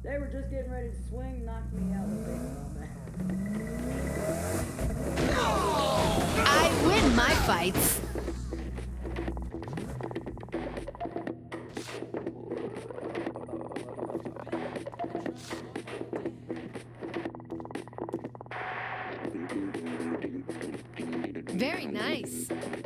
They were just getting ready to swing, knock me out with big I win my fights. Very nice.